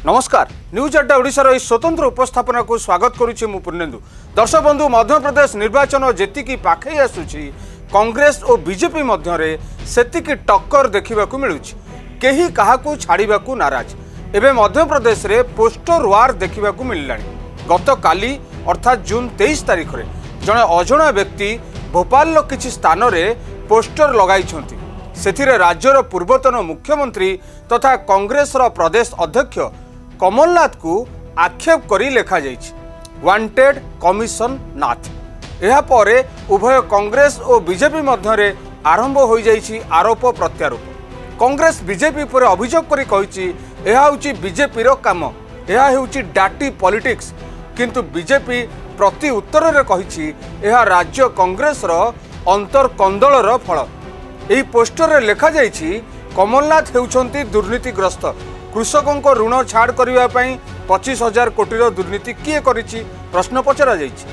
नमस्कार न्यूज अड्डा ओडिशार यह स्वतंत्र उपस्थापना को स्वागत करुच्ची मु पूर्णेन्दु। दर्शक बंधु मध्य प्रदेश निर्वाचन जेतिकी पाखे आसुची कांग्रेस और बीजेपी मध्य सेतिकी टक्कर देखा मिलूँ। केही काहाकू छाड़िबाकू नाराज। एबे मध्य प्रदेश रे पोस्टर वार देखा मिलला। गत काली अर्थात जून 23 तारिख में जड़े अजणा व्यक्ति भोपाल किछि स्थान रे पोस्टर लगाई सेथिरे राज्यर पूर्वतन मुख्यमंत्री तथा कांग्रेस प्रदेश अध्यक्ष कमलनाथ को आक्षेप करी लेखा जाइछि वांटेड कमिशन नाथ। यह परे उभय कांग्रेस और बीजेपी मध्य आरंभ हो जाइछि आरोप प्रत्यारोप। कांग्रेस बीजेपी पर अभियोग करी कहिछि यह होछि बीजेपी रो काम, यह होछि डाटी पॉलिटिक्स। किंतु बीजेपी प्रति उत्तर रे कहिछि यह राज्य कांग्रेस रो अंतर कंदल रो फल। एही पोस्टर रे लेखा जाइछि कमलनाथ हेउछंती दुर्नीतिग्रस्त। कृषकों को ऋण छाड़ करने 25,000 कोटी दुर्नीति किए करिछि प्रश्न पचरा जाइछि।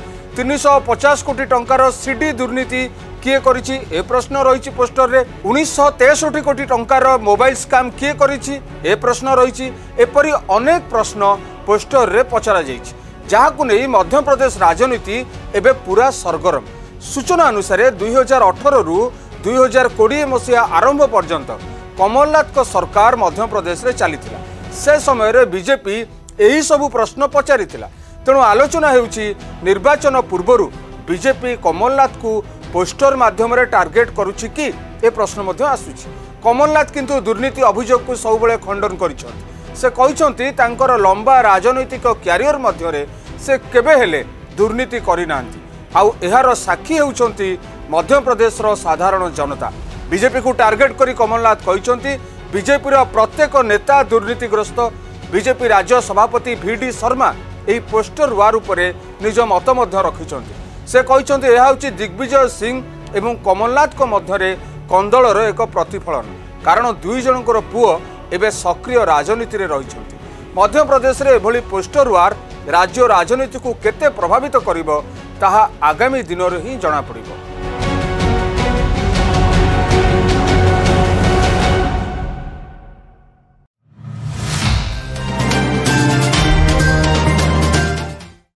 350 कोटी टंकार सीडी दुर्नीति किए करिछि ए प्रश्न रहिछि पोस्टर रे। 1963 कोटी टंकार मोबाइल स्काम किए करिछि ए प्रश्न रहिछि। एपरि अनेक प्रश्न पोस्टर रे पचरा जाइछि जहाकु नै मध्य प्रदेश राजनीति एबे पूरा सरगरम। सूचना अनुसार 2018 रु 2020 मसीहा आरंभ पर्यंत कमलनाथ को सरकार मध्य प्रदेश रे चलीथिला। से समय रे बीजेपी यही सबु प्रश्न पचारिथिला। तेणु आलोचना हेउछि निर्वाचन पूर्वरु बीजेपी कमलनाथ को पोस्टर माध्यम रे टार्गेट करुछि कि ए प्रश्न मध्य आसुछि। कमलनाथ किंतु दुर्नीति अभियोग को सबुबले खंडन करिसथि। से कहिसथि तांकर लंबा राजनैतिक क्यारियर मध्य रे से केबे हेले दुर्नीति करि नांती। आउ एहार साक्षी हेउछंती मध्य प्रदेश रो साधारण जनता। बीजेपी को टार्गेट करी कमलनाथ कहिसथि बीजेपी रो प्रत्येक नेता दुर्नीतिग्रस्त। बीजेपी राज्य सभापति VD शर्मा एही पोस्टर वार उपरे निज मत मध्य रखिसथि। से कहिसथि एहा होछि दिग्विजय सिंह एवं कमलनाथ को मध्यरे कंदलर एक प्रतिफलन। कारण दुई जनकर पुओ एबे सक्रिय राजनीति रे रहिसथि। मध्य प्रदेश रे एभली पोस्टर वार राज्य राजनीति को केते प्रभावित करिवो ताहा आगामी दिन रे ही जणा पड़िबो।